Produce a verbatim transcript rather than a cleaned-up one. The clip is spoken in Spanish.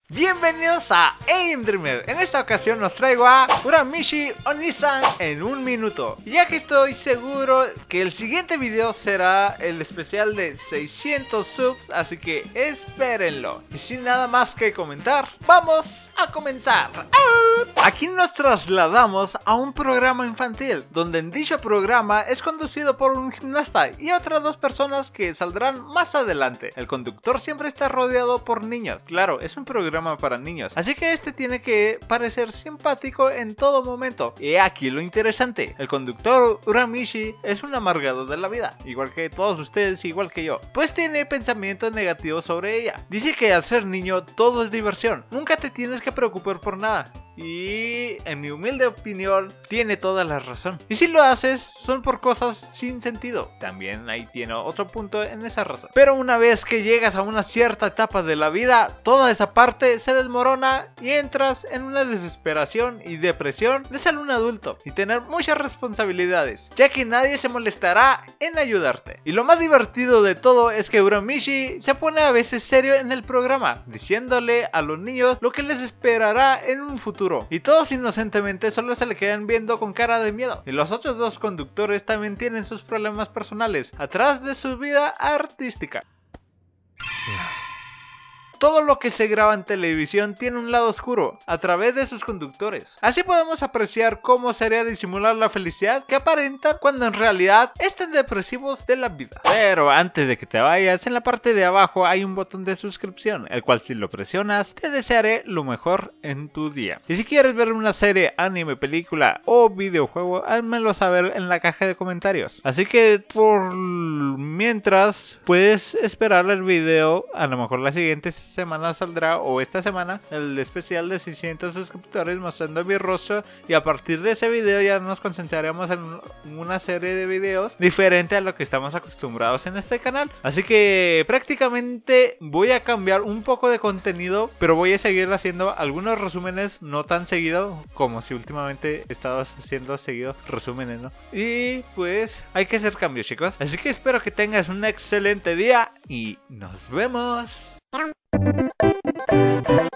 Bienvenidos a Aim Dreamer. En esta ocasión nos traigo a Uramichi Onisan en un minuto, ya que estoy seguro que el siguiente video será el especial de seiscientos subs, así que espérenlo. Y sin nada más que comentar, vamos a comenzar. Aquí nos trasladamos a un programa infantil, donde en dicho programa es conducido por un gimnasta y otras dos personas que saldrán más adelante. El conductor siempre está rodeado por niños. Claro, es un programa para niños, así que este tiene que parecer simpático en todo momento. Y aquí lo interesante: el conductor Uramichi es un amargado de la vida, igual que todos ustedes, igual que yo, pues tiene pensamientos negativos sobre ella. Dice que al ser niño todo es diversión, nunca te tienes que preocupar por nada. Y en mi humilde opinión tiene toda la razón. Y si lo haces son por cosas sin sentido. También ahí tiene otro punto en esa razón. Pero una vez que llegas a una cierta etapa de la vida, toda esa parte se desmorona y entras en una desesperación y depresión de ser un adulto y tener muchas responsabilidades, ya que nadie se molestará en ayudarte. Y lo más divertido de todo es que Uramichi se pone a veces serio en el programa, diciéndole a los niños lo que les esperará en un futuro. Y todos inocentemente solo se le quedan viendo con cara de miedo. Y los otros dos conductores también tienen sus problemas personales atrás de su vida artística. Todo lo que se graba en televisión tiene un lado oscuro, a través de sus conductores. Así podemos apreciar cómo sería disimular la felicidad que aparentan cuando en realidad están depresivos de la vida. Pero antes de que te vayas, en la parte de abajo hay un botón de suscripción, el cual si lo presionas, te desearé lo mejor en tu día. Y si quieres ver una serie, anime, película o videojuego, házmelo saber en la caja de comentarios. Así que por mientras, puedes esperar el video, a lo mejor la siguiente semana saldrá, o esta semana, el especial de seiscientos suscriptores mostrando mi rostro, y a partir de ese video ya nos concentraremos en una serie de videos diferente a lo que estamos acostumbrados en este canal. Así que prácticamente voy a cambiar un poco de contenido, pero voy a seguir haciendo algunos resúmenes, no tan seguido como si últimamente he estado haciendo seguido resúmenes, ¿no? Y pues hay que hacer cambios, chicos. Así que espero que tengas un excelente día y nos vemos.